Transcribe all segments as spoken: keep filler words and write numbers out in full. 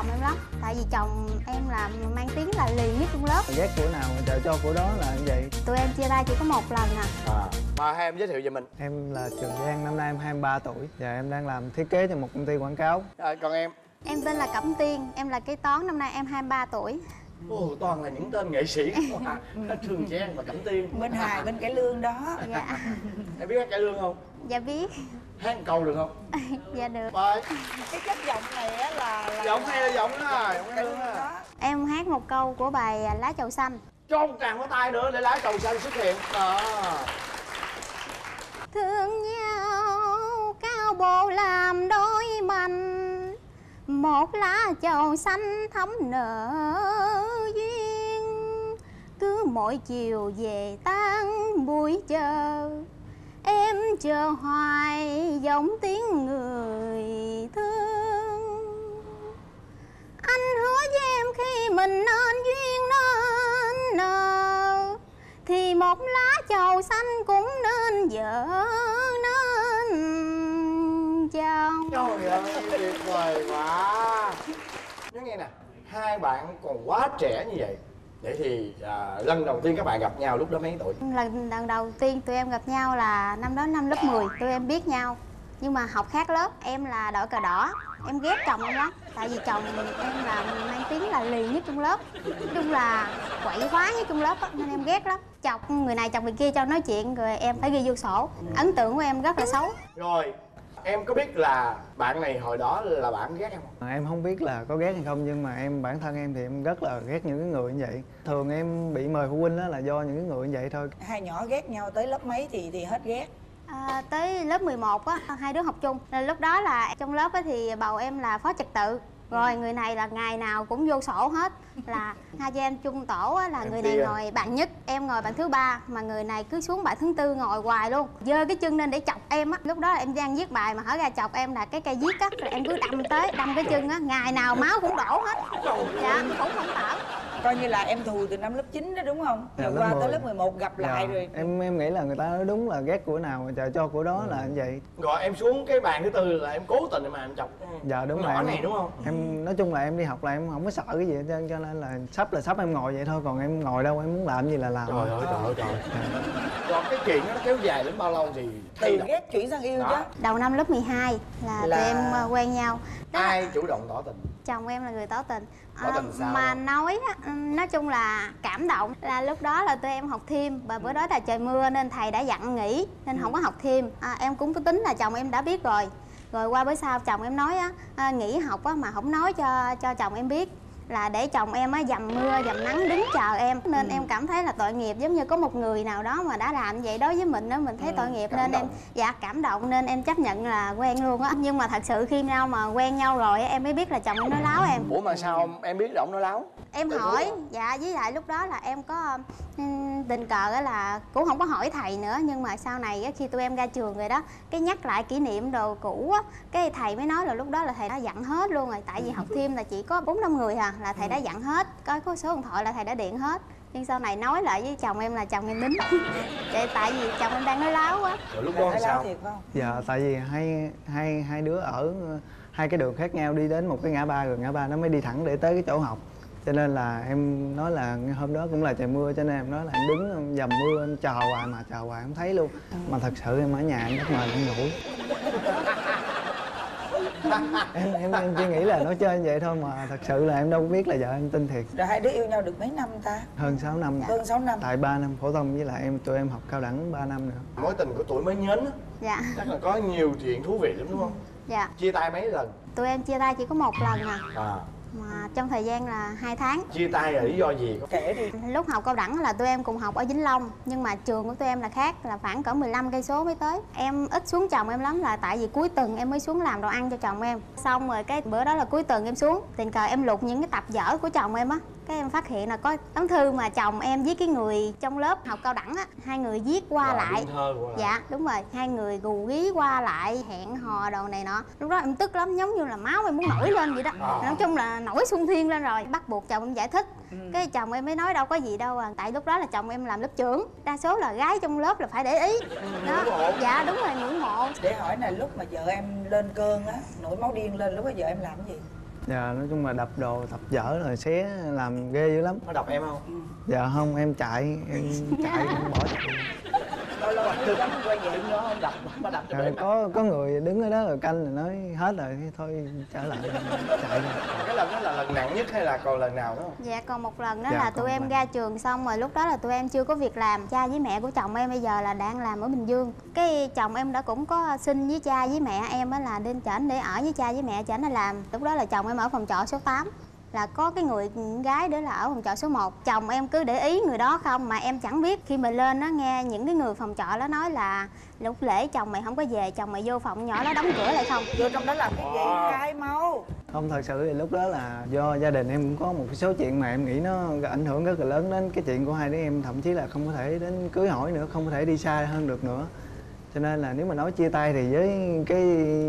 chồng em lắm. Tại vì chồng em là mang tiếng là lì nhất trong lớp. Ghét của nào trời cho của đó là như vậy. Tụi em chia tay chỉ có một lần à. À, mà hai em giới thiệu về mình. Em là Trường Giang, năm nay em hai mươi ba tuổi và em đang làm thiết kế cho một công ty quảng cáo. À, còn em? Em tên là Cẩm Tiên, em là kế toán, năm nay em hai mươi ba tuổi. Ồ, toàn là những tên nghệ sĩ. Trường Giang và Cẩm Tiên. Bên Hài, bên Cải Lương đó. Dạ. Em biết hát cải lương không? Dạ biết. Hát một câu được không? Dạ được. Bye. Cái chất giọng này á là, là Giọng hay là giọng đó à? Giọng Cải hay Lương đó. đó. Em hát một câu của bài Lá Trầu Xanh. Cho một tràng pháo tay nữa để lá trầu xanh xuất hiện. Đó. Thương nhau cao bộ làm đôi mình, một lá trầu xanh thắm nở duyên. Cứ mỗi chiều về tan buổi chờ, em chờ hoài giống tiếng người thương. Anh hứa với em khi mình nên duyên nên nợ, thì một lá trầu xanh cũng nên vợ nên chồng. Trời ơi, tuyệt vời quá. Nói nghe nè, hai bạn còn quá trẻ như vậy. Vậy thì à, lần đầu tiên các bạn gặp nhau lúc đó mấy tuổi? Lần lần đầu tiên tụi em gặp nhau là năm đó năm lớp mười. Tụi em biết nhau nhưng mà học khác lớp. Em là đội cờ đỏ. Em ghét chồng em lắm. Tại vì chồng em là mang tiếng là lì nhất trong lớp. Nói chung là quậy phá nhất trong lớp đó, nên em ghét lắm. Chọc người này chọc người kia cho nói chuyện rồi em phải ghi vô sổ. Ấn tượng của em rất là xấu. Rồi, em có biết là bạn này hồi đó là bạn ghét em không? À, em không biết là có ghét hay không nhưng mà em bản thân em thì em rất là ghét những cái người như vậy. Thường em bị mời phụ huynh đó là do những cái người như vậy thôi. Hai nhỏ ghét nhau tới lớp mấy thì thì hết ghét? À, tới lớp mười một á, hai đứa học chung. Nên lúc đó là trong lớp á thì bầu em là phó trật tự. Rồi người này là ngày nào cũng vô sổ hết. Là hai chị em chung tổ á, là em người kia. này ngồi bạn nhất, em ngồi bạn thứ ba. Mà người này cứ xuống bạn thứ tư ngồi hoài luôn. Giơ cái chân lên để chọc em á. Lúc đó là em đang viết bài mà hở ra chọc em là cái cây viết á. Rồi em cứ đâm tới, đâm cái chân á. Ngày nào máu cũng đổ hết. Dạ, cũng không đỡ. Coi như là em thù từ năm lớp chín đó đúng không? Dạ, Rồi lớp qua mười. tới lớp mười một gặp lại Dạ, rồi. Em em nghĩ là người ta nói đúng là ghét của nào trời cho của đó là như vậy. Rồi em xuống cái bàn thứ tư là em cố tình mà em chọc Dạ đúng nhỏ rồi. này đúng không? Em nói chung là em đi học là em không có sợ cái gì hết trơn, cho nên là sắp là sắp em ngồi vậy thôi, còn em ngồi đâu em muốn làm gì là làm. Trời ơi trời ơi trời ơi. Còn cái chuyện đó nó kéo dài đến bao lâu thì Từ thay đổi? ghét chuyển sang yêu Đó. chứ. Đầu năm lớp mười hai là, Là- tụi em ờ, quen nhau. Đó là- Ai chủ động tỏ tình? chồng em là người tỏ tình. Tỏ tình sao? Mà nói á, nói chung là cảm động là lúc đó là tụi em học thêm và bữa đó là trời mưa nên thầy đã dặn nghỉ nên không có học thêm. À, em cũng có tính là chồng em đã biết rồi. Rồi qua bữa sau chồng em nói á, à, nghỉ học á mà không nói cho cho chồng em biết, là để chồng em á dầm mưa dầm nắng đứng chờ em. Nên em cảm thấy là tội nghiệp, giống như có một người nào đó mà đã làm vậy đối với mình đó, mình thấy tội nghiệp cảm nên em động. dạ cảm động nên em chấp nhận là quen luôn á. Nhưng mà thật sự khi nào mà quen nhau rồi á, em mới biết là chồng em nói láo em. Ủa mà sao em biết là ông nói láo? Em Tại hỏi, sao? dạ với lại lúc đó là em có ừm, tình cờ á là cũng không có hỏi thầy nữa. Nhưng mà sau này á, khi tụi em ra trường rồi đó, cái nhắc lại kỷ niệm đồ cũ á, cái thầy mới nói là lúc đó là thầy đã dặn hết luôn rồi. Tại vì học thêm là chỉ có bốn năm người à, là thầy đã dặn hết. Có, có số điện thoại là thầy đã điện hết. Nhưng sau này nói lại với chồng em là chồng em đính. Tại, tại vì chồng em đang nói láo quá. Rồi lúc Là đó nói làm láo sao? thiệt phải không? Dạ tại vì hai hai hai đứa ở hai cái đường khác nhau, đi đến một cái ngã ba rồi ngã ba nó mới đi thẳng để tới cái chỗ học. Cho nên là em nói là hôm đó cũng là trời mưa cho nên em nói là em đứng em dầm mưa em chờ hoài mà chờ hoài không thấy luôn. Mà thật sự em ở nhà em bất ngờ em ngủ. em, em em chỉ nghĩ là nói chơi như vậy thôi mà thật sự là em đâu có biết là vợ em tin thiệt. Rồi hai đứa yêu nhau được mấy năm ta? Hơn sáu năm. Hơn sáu năm. Tại ba năm phổ thông với lại em tụi em học cao đẳng ba năm nữa. Mối tình của tuổi mới nhến á, Dạ, chắc là có nhiều chuyện thú vị lắm đúng không? dạ. Chia tay mấy lần? Tụi em chia tay chỉ có một lần à. À, Mà trong thời gian là hai tháng. chia tay là lý do gì? Kể đi. Lúc học cao đẳng là tụi em cùng học ở Vĩnh Long, nhưng mà trường của tụi em là khác, là khoảng cỡ mười lăm cây số mới tới. Em ít xuống chồng em lắm là tại vì cuối tuần em mới xuống làm đồ ăn cho chồng em. Xong rồi cái bữa đó là cuối tuần em xuống, tình cờ em lục những cái tập vở của chồng em á. Cái em phát hiện là có tấm thư mà chồng em với cái người trong lớp học cao đẳng á, hai người viết qua Rồi, lại. biên thơ qua lại. Dạ đúng rồi, hai người gù gí qua lại hẹn hò đồ này nọ. Lúc đó em tức lắm, giống như là máu em muốn nổi lên vậy đó. À. Nói chung là nổi xung thiên lên rồi, bắt buộc chồng em giải thích. Cái chồng em mới nói đâu có gì đâu à, tại lúc đó là chồng em làm lớp trưởng, đa số là gái trong lớp là phải để ý đó. Ngưỡng mộ. Dạ đúng rồi, ngưỡng mộ. Để hỏi là lúc mà vợ em lên cơn á, nổi máu điên lên, lúc đó vợ em làm cái gì? Dạ nói chung là đập đồ, tập dở rồi xé làm ghê dữ lắm. Nó đập em không? Dạ không, em chạy, em chạy em bỏ chạy. Lâu lâu anh dám quay về nó không đập, nó đập cho Rồi, em. có có người đứng ở đó rồi canh rồi nói hết rồi thì thôi trở lại chạy rồi. Cái lần đó là lần nặng nhất hay là còn lần nào nữa không? Dạ còn một lần đó Dạ, là còn tụi em lần. ra trường xong rồi lúc đó là tụi em chưa có việc làm. Cha với mẹ của chồng em bây giờ là đang làm ở Bình Dương. Cái chồng em đã cũng có xin với cha với mẹ em á là lên trển để ở với cha với mẹ trển để làm. Lúc đó là chồng em ở phòng trọ số tám. Là có cái người gái đó là ở phòng trọ số một. Chồng em cứ để ý người đó không mà em chẳng biết. Khi mà lên nó nghe những cái người phòng trọ đó nói là lúc lễ chồng mày không có về, chồng mày vô phòng nhỏ đó đóng cửa lại không. vô trong đó làm cái gì khai mau. Không, thật sự thì lúc đó là do gia đình em cũng có một số chuyện mà em nghĩ nó ảnh hưởng rất là lớn đến cái chuyện của hai đứa em. Thậm chí là không có thể đến cưới hỏi nữa, không có thể đi xa hơn được nữa. Cho nên là nếu mà nói chia tay thì với cái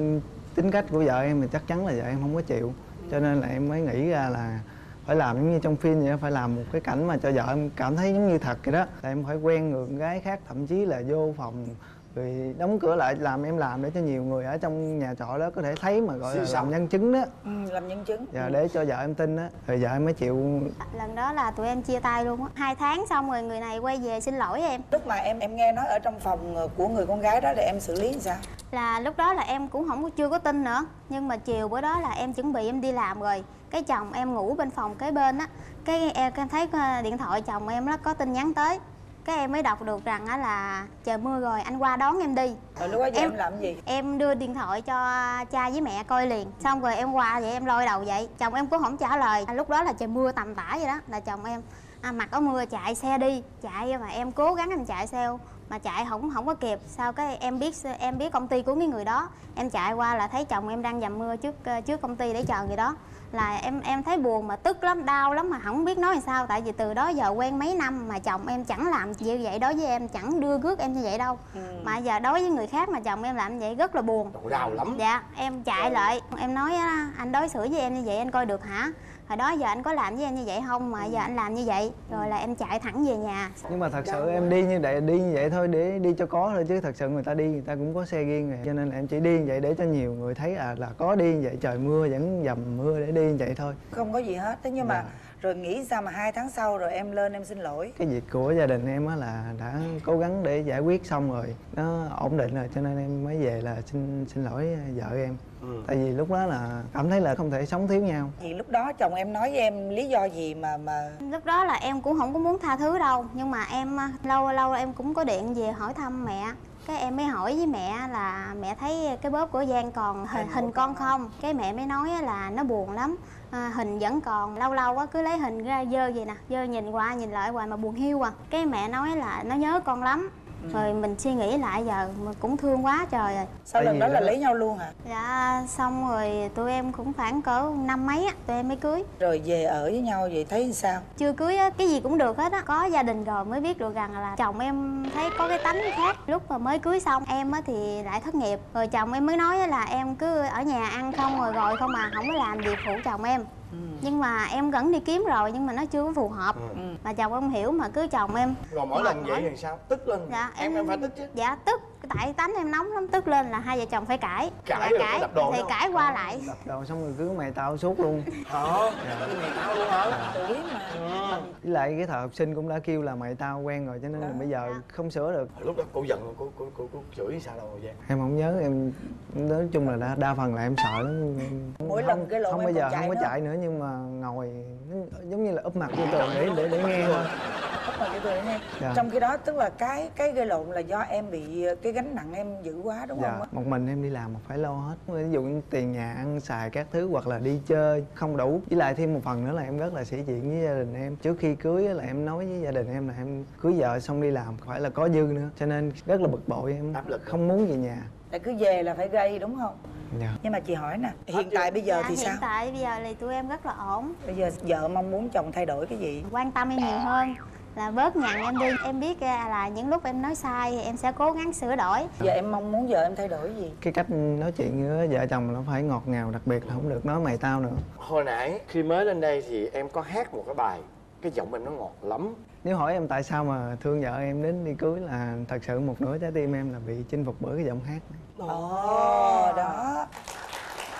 tính cách của vợ em thì chắc chắn là vợ em không có chịu. Cho nên là em mới nghĩ ra là phải làm giống như trong phim vậy, phải làm một cái cảnh mà cho vợ em cảm thấy giống như thật vậy đó. Là em phải quen người con gái khác, thậm chí là vô phòng rồi đóng cửa lại, làm em làm để cho nhiều người ở trong nhà trọ đó có thể thấy mà gọi là làm nhân chứng đó. Ừ, làm nhân chứng. Dạ, để cho vợ em tin đó, rồi vợ em mới chịu. Lần đó là tụi em chia tay luôn á. Hai tháng xong rồi người này quay về xin lỗi em. Lúc mà em em nghe nói ở trong phòng của người con gái đó thì em xử lý làm sao? Là lúc đó là em cũng không có chưa có tin nữa. Nhưng mà chiều bữa đó là em chuẩn bị em đi làm rồi. Cái chồng em ngủ bên phòng kế bên á. Cái em, em thấy điện thoại chồng em nó có tin nhắn tới. Cái em mới đọc được rằng á là trời mưa rồi anh qua đón em đi. Rồi lúc đó giờ Em- em làm gì? Em đưa điện thoại cho cha với mẹ coi liền. Xong rồi em qua vậy em lôi đầu vậy. Chồng em cũng không trả lời. À, lúc đó là trời mưa tầm tã vậy đó. Là chồng em à, mặc áo mưa chạy xe đi. Chạy mà em cố gắng em chạy xe mà chạy không không có kịp. Sau cái em biết em biết công ty của cái người đó. Em chạy qua là thấy chồng em đang dầm mưa trước trước công ty để chờ người đó. Là em em thấy buồn mà tức lắm, đau lắm mà không biết nói làm sao. Tại vì từ đó giờ quen mấy năm mà chồng em chẳng làm như vậy đối với em, chẳng đưa rước em như vậy đâu. Ừ. Mà giờ đối với người khác mà chồng em làm như vậy rất là buồn. Trời, đau lắm. Dạ, em chạy lại, em nói á, anh đối xử với em như vậy anh coi được hả? Hồi đó giờ anh có làm với em như vậy không mà giờ anh làm như vậy. Rồi là em chạy thẳng về nhà. Nhưng mà thật sự em đi như vậy, đi như vậy thôi để đi cho có thôi, chứ thật sự người ta đi người ta cũng có xe riêng rồi. Cho nên là em chỉ đi như vậy để cho nhiều người thấy à là có đi như vậy, trời mưa vẫn dầm mưa để đi như vậy thôi. Không có gì hết. Thế nhưng mà Dạ. rồi nghĩ sao mà hai tháng sau rồi em lên em xin lỗi? Cái việc của gia đình em á là đã cố gắng để giải quyết xong rồi, nó ổn định rồi cho nên em mới về là xin xin lỗi vợ em. Ừ. Tại vì lúc đó là cảm thấy là không thể sống thiếu nhau. Thì lúc đó chồng em nói với em lý do gì mà mà Lúc đó là em cũng không có muốn tha thứ đâu. Nhưng mà em lâu lâu em cũng có điện về hỏi thăm mẹ. Cái em mới hỏi với mẹ là mẹ thấy cái bóp của Giang còn hình, hình con không? Cái mẹ mới nói là nó buồn lắm. À, hình vẫn còn, lâu lâu á cứ lấy hình ra dơ vậy nè, dơ nhìn qua nhìn lại hoài mà buồn hiu à. Cái mẹ nói là nó nhớ con lắm. Rồi mình suy nghĩ lại giờ mà cũng thương quá trời rồi. sau Tại lần vì đó là đó- lấy nhau luôn hả? Dạ xong rồi tụi em cũng khoảng cỡ năm mấy á, tụi em mới cưới. Rồi về ở với nhau vậy thấy sao? Chưa cưới á, cái gì cũng được hết á. Có gia đình rồi mới biết được rằng là chồng em thấy có cái tánh khác. Lúc mà mới cưới xong em á thì lại thất nghiệp. Rồi chồng em mới nói là em cứ ở nhà ăn không rồi gọi không mà không có làm việc phụ chồng em. Ừ. Nhưng mà em vẫn đi kiếm rồi nhưng mà nó chưa có phù hợp. Ừ. Mà chồng em hiểu mà cứ chồng em. Rồi mỗi lần vậy thì sao? Tức lên. Dạ, em em phải tức chứ. Dạ tức. Tại tánh em nóng lắm, tức lên là hai vợ chồng phải cãi. Cãi Dạ, rồi cãi đập đồ thì nữa. cãi qua lại. Đập đầu xong rồi cứ mày tao suốt luôn. Hả? Cái này tao luôn hả? Tuổi mà. Ừ. Với lại cái thời học sinh cũng đã kêu là mày tao quen rồi cho nên là bây giờ không sửa được. Lúc đó cô giận cô cô cô, cô chửi sao đâu Giang? Em không nhớ, em nói chung là đa, đa phần là em sợ lắm. Em Mỗi không, lần cái lộn không em bao giờ còn chạy không có nữa. chạy nữa nhưng mà ngồi nó giống như là úp mặt vô tường để để để nghe thôi. Úp mặt vô tường nghe. Dạ. Trong khi đó tức là cái cái gây lộn là do em bị cái gánh nặng em dữ quá đúng Dạ, không? á? một mình em đi làm mà phải lo hết. Ví dụ như tiền nhà ăn xài các thứ hoặc là đi chơi không đủ. Với lại thêm một phần nữa là em rất là sĩ diện với gia đình em. Trước khi cưới á là em nói với gia đình em là em cưới vợ xong đi làm phải là có dư nữa. Cho nên rất là bực bội, em Áp lực. không muốn về nhà. Tại cứ về là phải gây đúng không? Dạ. Nhưng mà chị hỏi nè, hiện tại bây giờ Dạ, thì hiện sao? tại bây giờ thì tụi em rất là ổn. Bây giờ vợ mong muốn chồng thay đổi cái gì? Quan tâm em nhiều hơn, là bớt nhằn em đi. Em biết ra là những lúc em nói sai thì em sẽ cố gắng sửa đổi. Giờ em mong muốn vợ em thay đổi gì? Cái cách nói chuyện với vợ chồng nó phải ngọt ngào, đặc biệt là không được nói mày tao nữa. Hồi nãy khi mới lên đây thì em có hát một cái bài, cái giọng em nó ngọt lắm. Nếu hỏi em tại sao mà thương vợ em đến đi cưới là thật sự một nửa trái tim em là bị chinh phục bởi cái giọng hát này. Ồ, đó.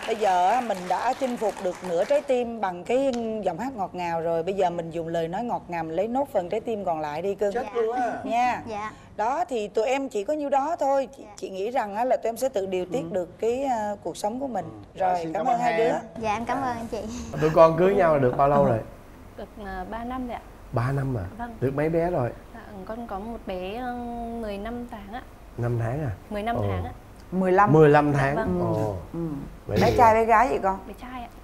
Bây giờ á, mình đã chinh phục được nửa trái tim bằng cái giọng hát ngọt ngào rồi. Bây giờ mình dùng lời nói ngọt ngào, mình lấy nốt phần trái tim còn lại đi cưng. Chết luôn á. Nha. Dạ. Đó thì tụi em chỉ có nhiêu đó thôi. Chị, chị nghĩ rằng á, là tụi em sẽ tự điều tiết được cái uh, cuộc sống của mình. Rồi, Xin cảm cảm ơn ơn hai đứa. hai. Dạ em cảm ơn anh chị. Tụi con cưới nhau là được bao lâu rồi? Được uh, ba năm rồi ạ. ba năm à? Vâng. Được mấy bé rồi? Dạ, con có một bé uh, mười lăm tháng ạ. năm tháng à? mười lăm Ồ. tháng ạ. mười lăm. mười lăm tháng. Vâng. Ồ. Ừ. Vậy Bé thì- trai bé gái vậy con? Bé trai ạ.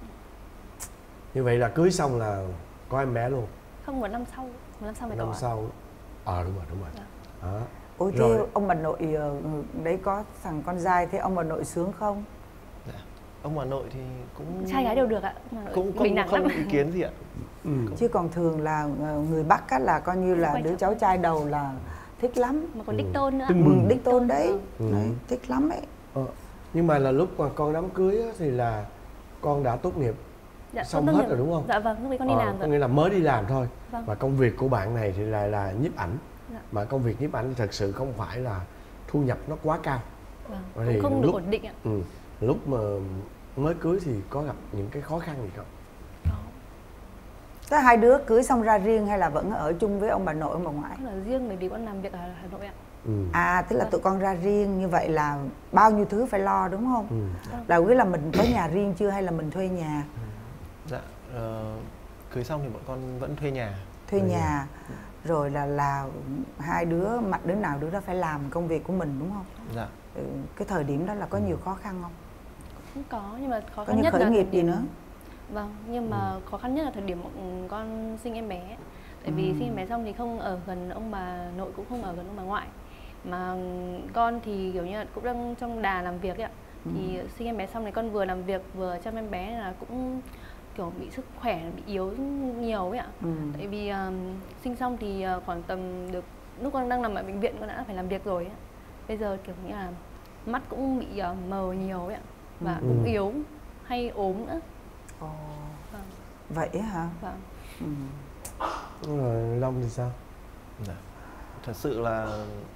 Như vậy là cưới xong là có em bé luôn. Không, một năm sau. Một năm sau mới Năm có ạ. sau. Ờ đúng rồi, đúng rồi. Dạ. Đó. Ôi thế Rồi. ông bà nội ờ, đấy có thằng con trai, thế ông bà nội sướng không? Dạ. Ông bà nội thì cũng Trai gái đều được ạ. Ông bà nội cũng bình không đẳng không lắm. ý kiến gì ạ. Ừ. Chứ còn thường là ờ, người Bắc á, là coi như là Quan đứa trọng. cháu trai đầu là thích lắm. Mà còn đích tôn nữa. Tưng Ừ, bừng. đích tôn đấy. Ừ. Đấy, thích lắm ấy. Ờ. Nhưng mà là lúc mà con đám cưới á, thì là con đã tốt nghiệp Dạ, xong tốt hết nghiệp. rồi đúng không? Dạ vâng, lúc ấy con đi Ờ, làm có rồi. nghĩa là mới đi làm thôi. Vâng. Và công việc của bạn này thì là là nhiếp ảnh. Dạ. Mà công việc nhiếp ảnh thì thật sự không phải là thu nhập nó quá cao. Vâng. Vậy thì Cũng không được lúc- ổn định ạ. Ừ. Lúc mà mới cưới thì có gặp những cái khó khăn gì không? Có. Thế hai đứa cưới xong ra riêng hay là vẫn ở chung với ông bà nội ông bà ngoại? Tức là riêng bởi vì con làm việc ở Hà Nội ạ. Ừ. À tức là tụi con ra riêng như vậy là bao nhiêu thứ phải lo đúng không? Ừ. Là quý là mình có nhà riêng chưa hay là mình thuê nhà? Dạ. ờ, cưới xong thì bọn con vẫn thuê nhà. Thuê Thuê nhà. Rồi là là hai đứa mặt đứa nào đứa đó phải làm công việc của mình đúng không? Dạ. Ừ, cái thời điểm đó là có nhiều khó khăn không? Cũng có, nhưng mà khó Có khăn như nhất khởi là nghiệp thời gì điểm- nữa? Vâng, nhưng mà khó khăn nhất là thời điểm bọn con sinh em bé. Tại vì sinh em bé xong thì không ở gần ông bà nội, cũng không ở gần ông bà ngoại. Mà con thì kiểu như là cũng đang trong đà làm việc ấy ạ. Thì sinh em bé xong thì con vừa làm việc vừa chăm em bé là cũng kiểu bị sức khỏe bị yếu nhiều ấy ạ. Ừ. Tại vì um, sinh xong thì uh, khoảng tầm được lúc con đang nằm ở bệnh viện con đã phải làm việc rồi ấy. Bây giờ kiểu như là mắt cũng bị uh, mờ nhiều ấy ạ. Và Ừ. cũng yếu, hay ốm nữa. Ồ, Vâng, vậy á hả? vâng. Ừ. Rồi Long thì sao? Dạ. Thật sự là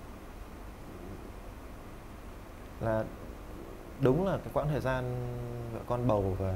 là đúng là cái quãng thời gian vợ con bầu và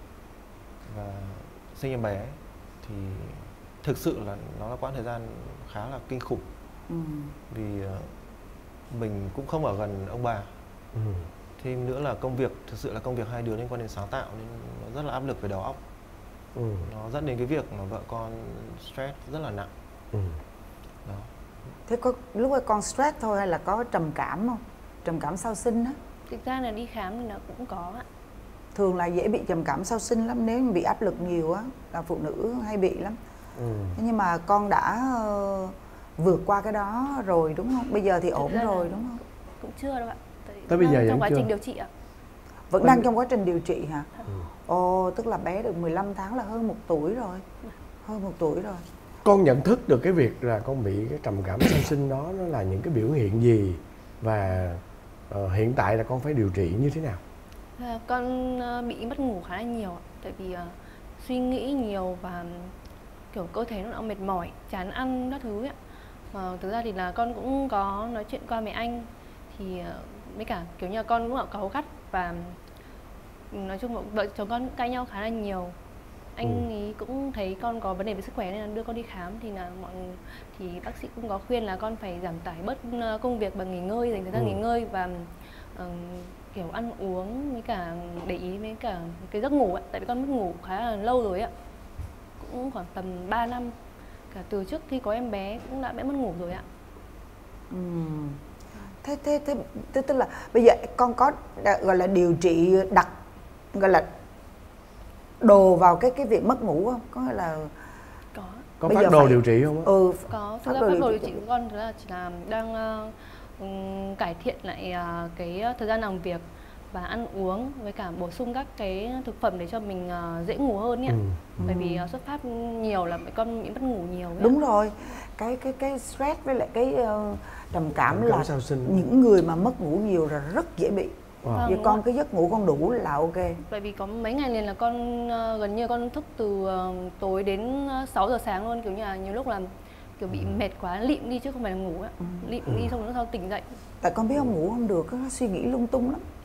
và sinh em bé ấy, thì thực sự là nó là quãng thời gian khá là kinh khủng. Ừ. Vì ờ, mình cũng không ở gần ông bà. Ừ. Thêm nữa là công việc, thực sự là công việc hai đứa liên quan đến sáng tạo nên nó rất là áp lực về đầu óc. Ừ. Nó dẫn đến cái việc mà vợ con stress rất là nặng. Ừ. Đó. Thế có lúc ấy con stress thôi hay là có trầm cảm không? Trầm cảm sau sinh á. Thực ra là đi khám thì nó cũng có ạ. Thường là dễ bị trầm cảm sau sinh lắm, nếu mà bị áp lực nhiều á là phụ nữ hay bị lắm. Ừ. Thế nhưng mà con đã ờ, vượt qua cái đó rồi đúng không? Bây giờ thì Thực ổn ra là- rồi đúng không? Cũng chưa đâu ạ. Tại Tới bây đang giờ trong vẫn quá chưa? trình điều trị ạ. Vẫn đang trong quá trình điều trị hả? Ừ. Ồ, tức là bé được mười lăm tháng là hơn một tuổi rồi. Hơn một tuổi rồi. Con nhận thức được cái việc là con bị cái trầm cảm sau sinh đó nó là những cái biểu hiện gì và ờ, hiện tại là con phải điều trị như thế nào? À, con ờ, bị mất ngủ khá là nhiều ạ. Tại vì ờ, suy nghĩ nhiều và kiểu cơ thể nó mệt mỏi, chán ăn các thứ ấy ạ. Mà thực ra thì là con cũng có nói chuyện qua với anh, thì ờ, với cả kiểu như là con cũng là cáu gắt và nói chung là vợ chồng con cũng cãi nhau khá là nhiều. Anh Ừ. ấy cũng thấy con có vấn đề về sức khỏe nên là đưa con đi khám, thì là mọi thì bác sĩ cũng có khuyên là con phải giảm tải bớt ờ, công việc bằng nghỉ ngơi, dành thời gian Ừ. nghỉ ngơi và ờ, kiểu ăn uống với cả để ý với cả cái giấc ngủ ạ. Tại vì con mất ngủ khá là lâu rồi ạ, cũng khoảng tầm ba năm, cả từ trước khi có em bé cũng đã bị mất ngủ rồi ạ. Ừm. Thế, thế, thế, thế tức là bây giờ con có đã, gọi là điều trị đặt gọi là đồ vào cái cái việc mất ngủ không? Có nghĩa là Có Có Bây phát giờ đồ phải- điều trị không á? ừ có Phác thực ra đồ phác điều đồ trị điều trị của con thực ra chỉ là đang ờ, ừm, cải thiện lại ờ, cái thời gian làm việc và ăn uống, với cả bổ sung các cái thực phẩm để cho mình ờ, dễ ngủ hơn ấy ạ. Ừ. Bởi vì ờ, xuất phát nhiều là mẹ con bị mất ngủ nhiều ấy ạ. đúng rồi. Cái cái cái stress với lại cái ờ, trầm cảm Trầm cảm là sau sinh. những người mà mất ngủ nhiều là rất dễ bị. Wow. Vâng. Vì con cái giấc ngủ con đủ là ok. Bởi vì có mấy ngày liền là con ờ, gần như con thức từ ờ, tối đến ờ, sáu giờ sáng luôn, kiểu như là nhiều lúc là kiểu bị mệt quá lịm đi chứ không phải là ngủ á. Lịm đi xong rồi sau tỉnh dậy. Tại con biết ông ngủ không được, nó suy nghĩ lung tung lắm.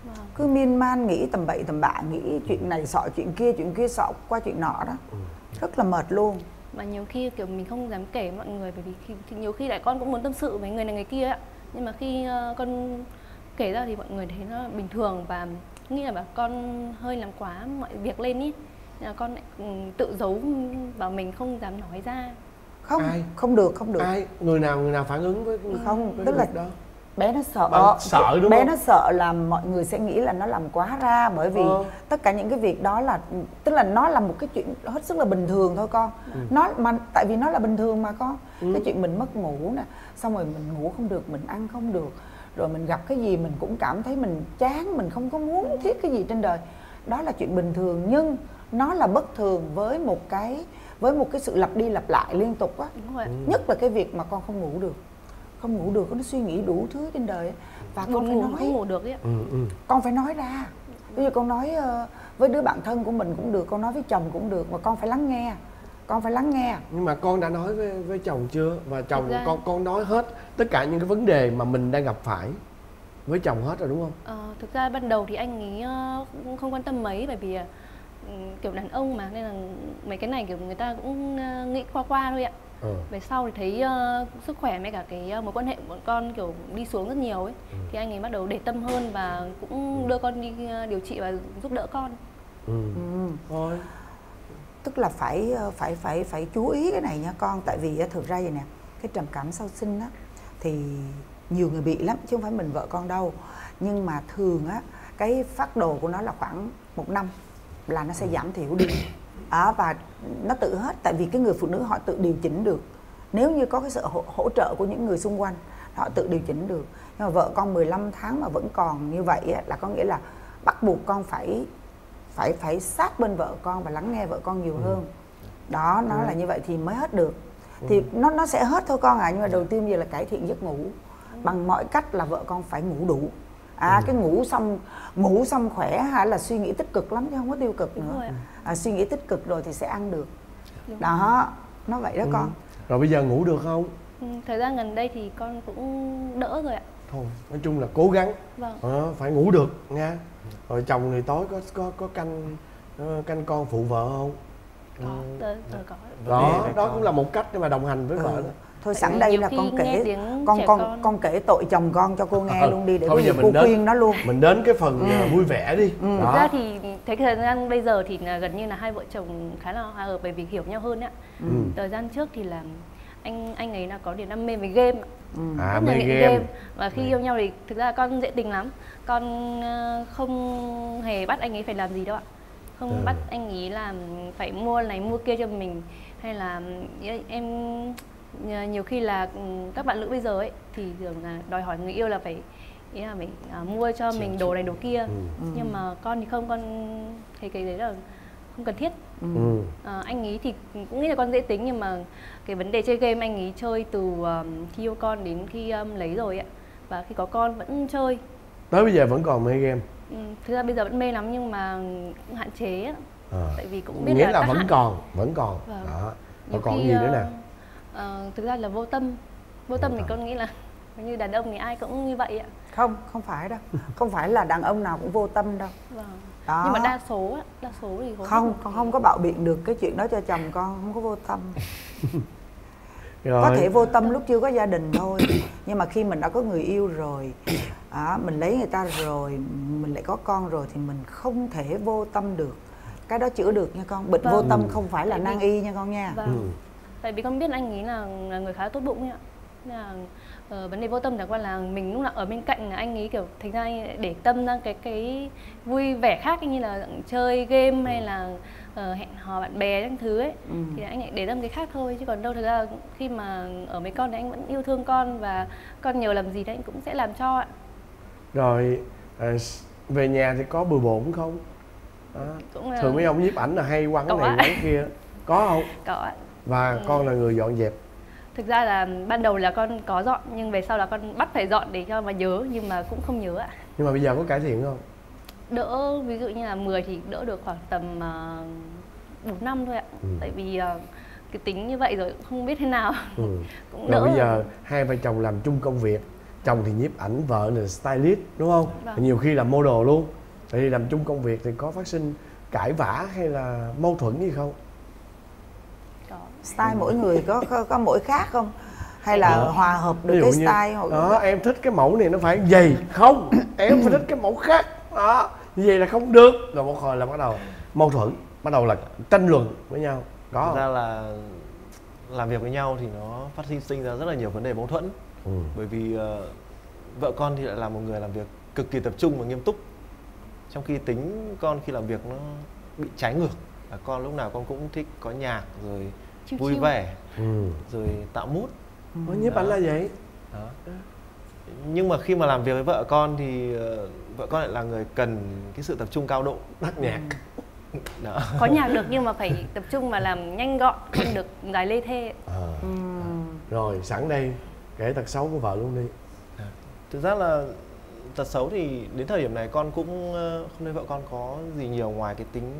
Vâng. Cứ miên man nghĩ tầm bậy tầm bạ, nghĩ chuyện này sọ chuyện kia, chuyện kia sọ qua chuyện nọ đó. Rất là mệt luôn. Mà nhiều khi kiểu mình không dám kể với mọi người, bởi vì khi, thì nhiều khi lại con cũng muốn tâm sự với người này người kia ấy. Nhưng mà khi uh, con kể ra thì mọi người thấy nó bình thường và nghĩ là bảo con hơi làm quá mọi việc lên ý, nên là con lại um, tự giấu và mình không dám nói ra. Không, Ai? không được, không được. Ai? Người nào người nào phản ứng với Không, với tức cái là việc đó? bé nó sợ. Bạn sợ đúng bé không? nó sợ là mọi người sẽ nghĩ là nó làm quá ra, bởi vì Ờ. tất cả những cái việc đó là, tức là nó là một cái chuyện hết sức là bình thường thôi con. Ừ. Nó mà tại vì nó là bình thường mà con. Ừ. Cái chuyện mình mất ngủ nè, xong rồi mình ngủ không được, mình ăn không được, rồi mình gặp cái gì mình cũng cảm thấy mình chán, mình không có muốn thiết cái gì trên đời. Đó là chuyện bình thường, nhưng nó là bất thường với một cái với một cái sự lặp đi lặp lại liên tục á. Đúng rồi. Nhất là cái việc mà con không ngủ được, không ngủ được, nó suy nghĩ đủ thứ trên đời ấy. Và Buồn con phải ngủ nói, không ngủ được ấy ạ. Ừ, ừ. con phải nói ra. Bây giờ con nói uh, với đứa bạn thân của mình cũng được, con nói với chồng cũng được, mà con phải lắng nghe, con phải lắng nghe. Nhưng mà con đã nói với với chồng chưa? Và chồng Thực ra- con con nói hết tất cả những cái vấn đề mà mình đang gặp phải với chồng hết rồi đúng không? Ờ, thực ra ban đầu thì anh ấy ờ, cũng không quan tâm mấy, bởi vì ờ, kiểu đàn ông mà, nên là mấy cái này kiểu người ta cũng ờ, nghĩ qua qua thôi ạ. Ờ. Về sau thì thấy ờ, sức khỏe với cả cái ờ, mối quan hệ của bọn con kiểu đi xuống rất nhiều ấy, Ừ. thì anh ấy bắt đầu để tâm hơn và cũng đưa con đi ờ, điều trị và giúp đỡ con. Ừ. Ừ. Thôi. Tức là phải phải phải phải chú ý cái này nha con, tại vì á, thực ra vậy nè, cái trầm cảm sau sinh á thì nhiều người bị lắm chứ không phải mình vợ con đâu, nhưng mà thường á cái phác đồ của nó là khoảng một năm là nó sẽ giảm thiểu đi. À, và nó tự hết, tại vì cái người phụ nữ họ tự điều chỉnh được, nếu như có cái sự hỗ, hỗ trợ của những người xung quanh họ tự điều chỉnh được. Nhưng mà vợ con mười lăm tháng mà vẫn còn như vậy á, là có nghĩa là bắt buộc con phải phải phải sát bên vợ con và lắng nghe vợ con nhiều hơn. Đó, nó là như vậy thì mới hết được. Thì nó nó sẽ hết thôi con à, nhưng mà đầu tiên giờ là cải thiện giấc ngủ bằng mọi cách, là vợ con phải ngủ đủ. À, cái ngủ xong ngủ xong khỏe hay là suy nghĩ tích cực lắm chứ không có tiêu cực Đúng nữa. rồi ạ. À, suy nghĩ tích cực rồi thì sẽ ăn được. Đúng. Đó, nó vậy đó con. Rồi bây giờ ngủ được không? Ừ, thời gian gần đây thì con cũng đỡ rồi ạ. Thôi, nói chung là cố gắng. Vâng. Ờ, phải ngủ được nha. Rồi chồng thì tối có có có canh ờ, canh con phụ vợ không? Có, giờ, giờ có. Đó, đó cũng là một cách để mà đồng hành với Ừ. vợ đó. Thôi Tại sẵn vì đây nhiều là khi con nghe kể tiếng con trẻ con con. con kể tội chồng con cho cô nghe Ờ, luôn đi, để thôi có gì giờ cô mình đến- khuyên nó luôn. Mình đến cái phần ờ, vui vẻ đi. Ừ. Thực Đó. ra thì thấy cái thời gian bây giờ thì là gần như là hai vợ chồng khá là hòa hợp, bởi vì hiểu nhau hơn ạ. Ừ. Thời gian trước thì là anh anh ấy là có điểm đam mê với game ạ. À, Rất là mê nghiện game. Và khi yêu nhau thì thực ra con dễ tính lắm. Con ờ, không hề bắt anh ấy phải làm gì đâu ạ. Không Ừ. bắt anh ấy làm phải mua này mua kia cho mình, hay là em nhiều khi là các bạn nữ bây giờ ấy thì thường là đòi hỏi người yêu là phải ý là phải à, mua cho mình đồ này đồ kia. Ừ. Nhưng mà con thì không, con thấy cái đấy là không cần thiết. Ừ. À, anh ấy thì cũng nghĩ là con dễ tính, nhưng mà cái vấn đề chơi game anh ấy chơi từ um, khi yêu con đến khi um, lấy rồi ạ, và khi có con vẫn chơi. Tới bây giờ vẫn còn mê game. Ừ, thực ra bây giờ vẫn mê lắm nhưng mà cũng hạn chế á. À. Tại vì cũng biết Nghĩa là là tác vẫn hại. còn, vẫn còn. Vâng. Đó. Nhiều Và còn khi, gì nữa nè? ờ, ờ, thực ra là vô tâm. Vô tâm thì con nghĩ là như đàn ông thì ai cũng như vậy ạ. Không, không phải đâu. Không phải là đàn ông nào cũng vô tâm đâu. Vâng. Đó. Nhưng mà đa số á, đa số thì có Không, con không có bạo biện được cái chuyện đó cho chồng con, không có vô tâm. Rồi. Có thể vô tâm lúc chưa có gia đình thôi, nhưng mà khi mình đã có người yêu rồi, à, mình lấy người ta rồi, mình lại có con rồi thì mình không thể vô tâm được. Cái đó chữa được nha con. Bệnh Vâng. vô tâm Ừ. không phải là Tại nan vì- y nha con nha. Vâng. Ừ. Tại vì con biết anh ấy là, là người khá tốt bụng ấy ạ. Nên là ờ, vấn đề vô tâm chẳng qua là mình lúc nào ở bên cạnh là anh ấy kiểu thành ra anh ấy để tâm ra cái cái vui vẻ khác, như là chơi game hay là ờ, hẹn hò bạn bè các thứ ấy. Ừ. Thì anh ấy để tâm cái khác thôi, chứ còn đâu thực ra khi mà ở với con thì anh vẫn yêu thương con, và con nhờ làm gì thì anh cũng sẽ làm cho ạ. Rồi à, về nhà thì có bừa bộn không? Đó. Cũng là Thường mấy ông nhiếp ảnh là hay quăng cái Có này ạ. quăng kia. Có không? có ạ. Và Ừ. con là người dọn dẹp. Thực ra là ban đầu là con có dọn, nhưng về sau là con bắt phải dọn để cho mà nhớ, nhưng mà cũng không nhớ ạ. Nhưng mà bây giờ có cải thiện không? Đỡ, ví dụ như là mười thì đỡ được khoảng tầm uh, bốn năm thôi ạ. Ừ. Tại vì uh, cái tính như vậy rồi cũng không biết thế nào. Ừ. Cũng Rồi đỡ bây rồi. giờ hai vợ chồng làm chung công việc Chồng thì nhiếp ảnh, vợ là stylist đúng không? Vâng. Nhiều khi làm model luôn. Vậy thì làm chung công việc thì có phát sinh cãi vã hay là mâu thuẫn gì không? Có. Style mỗi người có có, có mỗi khác không? Hay là Đó. hòa hợp được Ví dụ cái như, style hoặc đó, em thích cái mẫu này nó phải dày không? Em phải thích cái mẫu khác. Đó, như vậy là không được. Rồi một hồi là bắt đầu mâu thuẫn, bắt đầu là tranh luận với nhau. Có Thực không? ra là làm việc với nhau thì nó phát sinh sinh ra rất là nhiều vấn đề mâu thuẫn. Ừ. Bởi vì uh, vợ con thì lại là một người làm việc cực kỳ tập trung và nghiêm túc, trong khi tính con khi làm việc nó bị trái ngược. Là con lúc nào con cũng thích có nhạc rồi Chill vui chill. vẻ Ừ. rồi tạo mood. Có nhiếp ảnh là vậy. Đó. Nhưng mà khi mà làm việc với vợ con thì uh, vợ con lại là người cần cái sự tập trung cao độ. Tắt nhạc. Đó. Có nhạc được nhưng mà phải tập trung mà làm nhanh gọn, không được dài lê thê. À. Rồi sẵn đây kể tật xấu của vợ luôn đi. Thực ra là tật xấu thì đến thời điểm này con cũng uh, không thấy vợ con có gì nhiều ngoài cái tính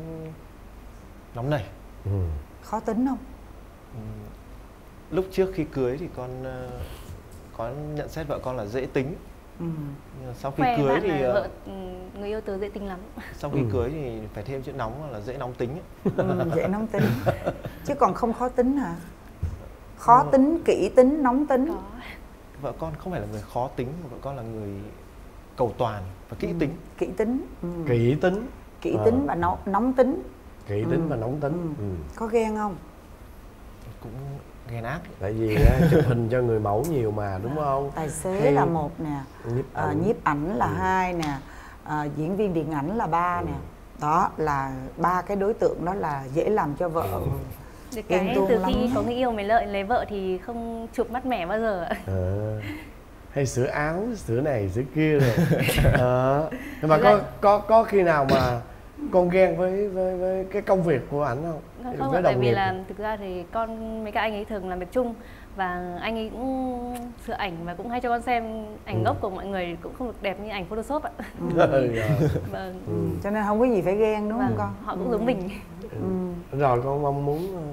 nóng nảy. Ừ. khó tính không? Ừm, Lúc trước khi cưới thì con uh, có nhận xét vợ con là dễ tính. Ừ. Nhưng mà sau khi Khoe cưới bạn thì là uh, vợ ừ, người yêu tớ dễ tính lắm. sau khi Ừ. cưới thì phải thêm chữ nóng là dễ nóng tính ấy. Ừ, dễ nóng tính chứ còn không khó tính hả? Khó Ừ. tính, kỹ tính, nóng tính. Có. Vợ con không phải là người khó tính mà vợ con là người cầu toàn và kỹ Ừ. tính. Kỹ tính. Ừ. Kỹ tính. Kỹ Ờ. tính và nóng, nóng tính. Kỹ Ừ. tính và nóng tính. Ừ. Ừ. Có ghen không? Cũng ghen ác. Tại vì á, chụp hình cho người mẫu nhiều mà đúng không? Tài xế Hay- là một nè, Nhiếp à, ảnh. nhiếp ảnh là Ừ. hai nè, à, diễn viên điện ảnh là ba Ừ. nè. Đó là ba cái đối tượng đó là dễ làm cho vợ. Ừ. Được Ghen cái tuông từ lắm khi ấy. có người yêu mới lợi lấy vợ thì không chụp mắt mẻ bao giờ. Ờ. Hay sửa áo, sửa này, sửa kia rồi. Ờ. Nhưng mà có có có khi nào mà con ghen với với với cái công việc của ảnh không? Không, với ạ, tại đồng vì nghiệp. là thực ra thì con mấy các anh ấy thường làm việc chung và anh ấy cũng sửa ảnh và cũng hay cho con xem ảnh Ừ. gốc của mọi người cũng không được đẹp như ảnh Photoshop ạ. Ừ, rồi. Vâng. Ừ. Cho nên không có gì phải ghen đúng Vâng, không con? họ cũng giống mình. Ừ. Rồi con mong muốn ờ,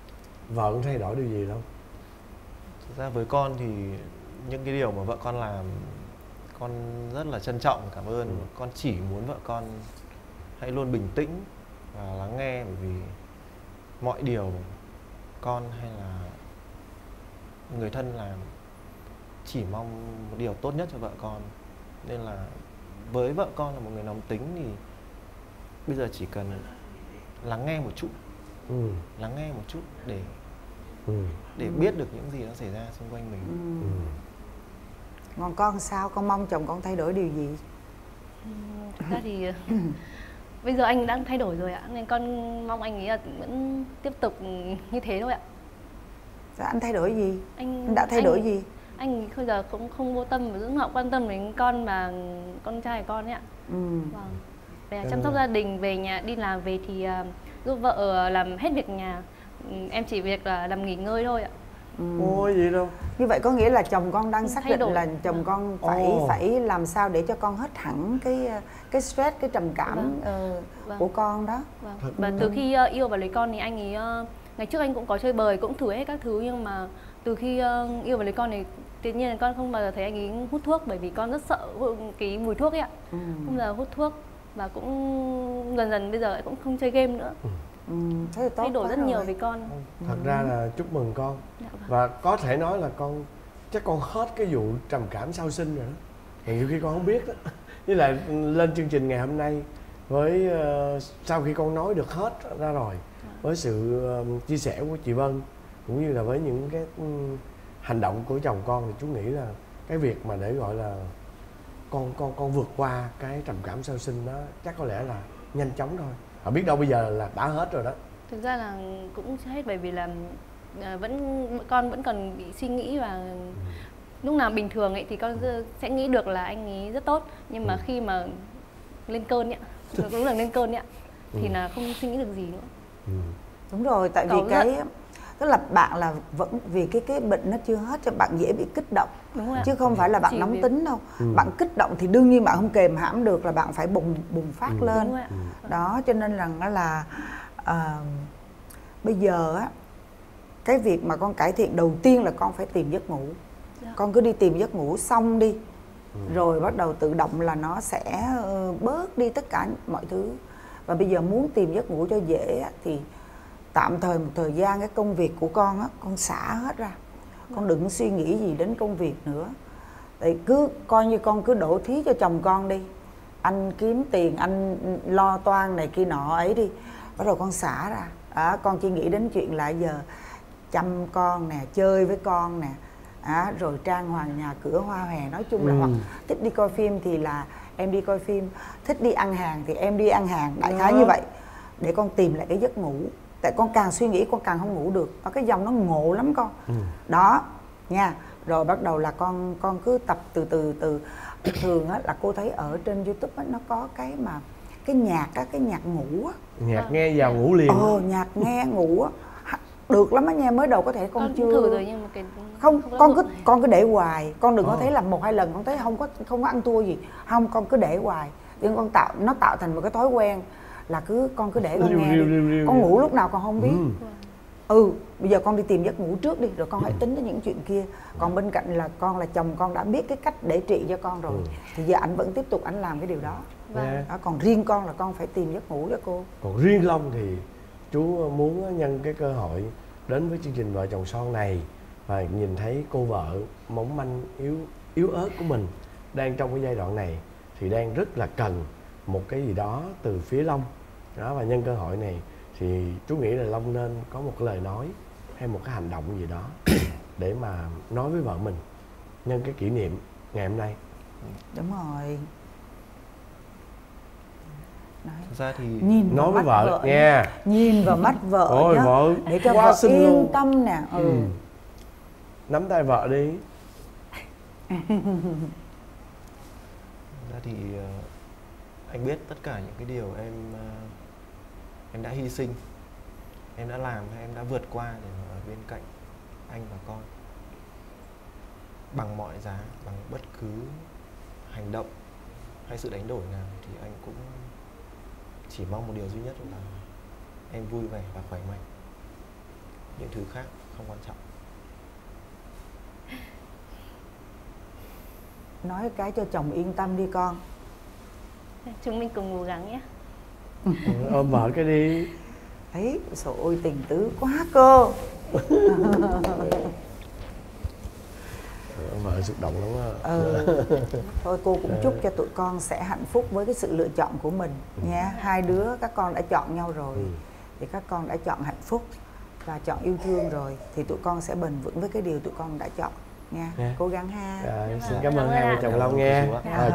vợ con thay đổi điều gì không? Thực ra với con thì những cái điều mà vợ con làm con rất là trân trọng, cảm ơn. Ừ. Con chỉ muốn vợ con hãy luôn bình tĩnh và lắng nghe, bởi vì mọi điều con hay là người thân làm chỉ mong một điều tốt nhất cho vợ con. Nên là với vợ con là một người nóng tính thì bây giờ chỉ cần lắng nghe một chút, Ừ. lắng nghe một chút để Ừ. để biết được những gì đang xảy ra xung quanh mình. Ừ. Ừ. Còn con sao? Con mong chồng con thay đổi điều gì? Thực ra thì bây giờ anh đang thay đổi rồi ạ, nên con mong anh ấy là vẫn tiếp tục như thế thôi ạ. Sao anh thay đổi gì? Anh Anh đã thay đổi anh, gì? Anh bây giờ cũng không vô tâm và lúc nào quan tâm đến con và con trai của con ấy ạ. Ừ. Vâng. Về chăm sóc gia đình, về nhà đi làm về thì uh, giúp vợ làm hết việc nhà. Ừ, em chỉ việc là làm nghỉ ngơi thôi ạ. Ừ. Ôi gì đâu. Như vậy có nghĩa là chồng con đang Không xác thay định đổi. là chồng con phải Ồ. phải làm sao để cho con hết hẳn cái cái stress, cái trầm cảm Vâng. ờ, Vâng. của con đó. Vâng. Thật Và từ khi uh, yêu và lấy con thì anh ấy uh, ngày trước anh cũng có chơi bời, cũng thử hết các thứ, nhưng mà từ khi uh, yêu và lấy con thì tự nhiên là con không bao giờ thấy anh ấy hút thuốc, bởi vì con rất sợ cái mùi thuốc ấy ạ. Ừ. Không bao giờ hút thuốc và cũng dần dần bây giờ cũng không chơi game nữa. Ừ. Thế thì tốt Thay đổi quá rất rồi. nhiều với con. Thật ra là chúc mừng con. Dạ vâng. Và có thể nói là con chắc con hết cái vụ trầm cảm sau sinh rồi đó. Mà nhiều khi con không biết đó. Với lại lên chương trình ngày hôm nay với uh, sau khi con nói được hết ra rồi, với sự uh, chia sẻ của chị Vân cũng như là với những cái um, hành động của chồng con, thì chú nghĩ là cái việc mà để gọi là con con con vượt qua cái trầm cảm sau sinh đó chắc có lẽ là nhanh chóng thôi. Và biết đâu bây giờ là đã hết rồi đó. Thực ra là cũng chưa hết, bởi vì là à, vẫn con vẫn còn bị suy nghĩ và lúc nào bình thường ấy thì con sẽ nghĩ được là anh ấy rất tốt, nhưng mà Ừ. khi mà lên cơn ấy, lúc là lên cơn ấy thì Ừ. là không suy nghĩ được gì nữa. Ừ. Đúng rồi, tại vì Cáu cái tức là bạn là vẫn vì cái cái bệnh nó chưa hết cho bạn dễ bị kích động, Đúng rồi ạ. chứ không phải là bạn Chỉ nóng việc- tính đâu. Ừ. Bạn kích động thì đương nhiên bạn không kềm hãm được, là bạn phải bùng bùng phát Ừ. lên. Đúng rồi ạ. Đó cho nên là nó là à, bây giờ á, cái việc mà con cải thiện đầu tiên là con phải tìm giấc ngủ. Con cứ đi tìm giấc ngủ xong đi, ừ. rồi bắt đầu tự động là nó sẽ bớt đi tất cả mọi thứ. Và bây giờ muốn tìm giấc ngủ cho dễ thì tạm thời một thời gian cái công việc của con á, con xả hết ra. Con đừng suy nghĩ gì đến công việc nữa. Tại cứ coi như con cứ đổ thí cho chồng con đi. Anh kiếm tiền, anh lo toan này kia nọ ấy đi. Bắt đầu con xả ra. À, con chỉ nghĩ đến chuyện là giờ chăm con nè, chơi với con nè. À, rồi trang hoàng nhà cửa hoa hòe. Nói chung là ừ. hoặc thích đi coi phim thì là em đi coi phim. Thích đi ăn hàng thì em đi ăn hàng. Đại khái như vậy. Để con tìm lại cái giấc ngủ. Tại con càng suy nghĩ con càng không ngủ được. Cái dòng nó ngộ lắm con. ừ. Đó nha. Rồi bắt đầu là con con cứ tập từ từ từ. Thường á là cô thấy ở trên YouTube á, nó có cái mà cái nhạc á, cái nhạc ngủ á. Nhạc nghe vào ngủ liền. Ồ, nhạc nghe ngủ á. Được lắm á nha, mới đầu có thể con, con chưa thử rồi nhưng mà cái không, không con cứ này. con cứ để hoài, con đừng oh. có thấy là một hai lần con thấy không có không có ăn thua gì. Không, con cứ để hoài. Nhưng con tạo nó tạo thành một cái thói quen là cứ con cứ để con nghe đi. Con ngủ lúc nào con không biết. Ừ. ừ, bây giờ con đi tìm giấc ngủ trước đi rồi con hãy tính đến những chuyện kia. Còn bên cạnh là con là chồng con đã biết cái cách để trị cho con rồi. Ừ. Thì giờ anh vẫn tiếp tục anh làm cái điều đó. Vâng. Đó, còn riêng con là con phải tìm giấc ngủ cho cô. Còn riêng Long thì chú muốn nhân cái cơ hội đến với chương trình Vợ Chồng Son này và nhìn thấy cô vợ mỏng manh yếu yếu ớt của mình đang trong cái giai đoạn này thì đang rất là cần một cái gì đó từ phía Long đó. Và nhân cơ hội này thì chú nghĩ là Long nên có một cái lời nói hay một cái hành động gì đó để mà nói với vợ mình nhân cái kỷ niệm ngày hôm nay. Đúng rồi. Nói. Thực ra thì nhìn nói với vợ, vợ nha, nhìn vào mắt vợ ôi, nhá, vợ để cho vợ yên luôn. Tâm nè. Ừ. ừ. Nắm tay vợ đi. Thực ra thì uh, anh biết tất cả những cái điều em uh, em đã hy sinh, em đã làm, em đã vượt qua để ở bên cạnh anh và con bằng mọi giá, bằng bất cứ hành động hay sự đánh đổi nào thì anh cũng chỉ mong một điều duy nhất là em vui vẻ và khỏe mạnh. Những thứ khác không quan trọng. Nói cái cho chồng yên tâm đi con. Chúng mình cùng cố gắng nhé. Ôm vợ cái đi. Ấy, trời ơi tình tứ quá cơ. Vợ xúc động lắm á. Ừ. Thôi cô cũng chúc cho tụi con sẽ hạnh phúc với cái sự lựa chọn của mình nha. Hai đứa các con đã chọn nhau rồi ừ. thì các con đã chọn hạnh phúc và chọn yêu thương rồi thì tụi con sẽ bền vững với cái điều tụi con đã chọn nha. Yeah. Cố gắng ha. Rồi, xin cảm ơn hai vợ chồng Long nha.